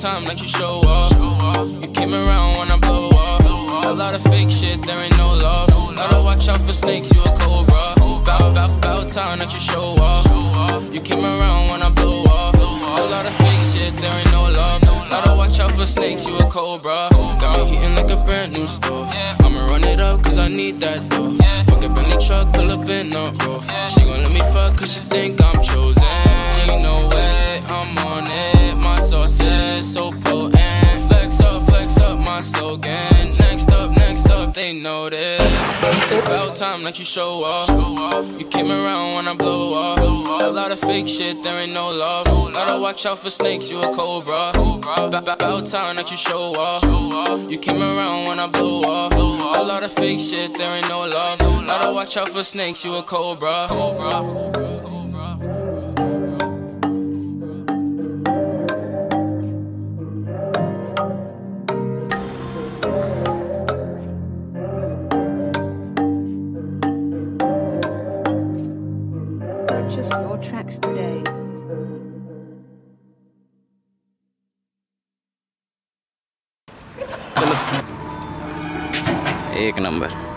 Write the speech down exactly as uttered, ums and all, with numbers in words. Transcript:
time that you show up. You came around when I blow up. A lot of fake shit, there ain't no love. Gotta watch out for snakes, you a cobra. Bout, bout, bout time that you show up. You came around when I blow up. A lot of fake shit, there ain't no love. Gotta watch out for snakes, you a cobra. Got me heating like a brand new stove. I'ma run it up cause I need that dough. Fuck a Bentley truck, pull up in the roof. She gon' let me fuck cause she think I'm chosen. She know way, I'm on it. My sauce is so potent. Flex up, flex up my slogan. Next up, next up, they know this. It's about time that you show up. You came around when I blow up. A lot of fake shit, there ain't no love. Gotta watch out for snakes, you a cobra. About time that you show up. You came around when I blow up. A lot of fake shit, there ain't no love. Gotta watch out for snakes, you a cobra. Purchase your tracks today. एक number.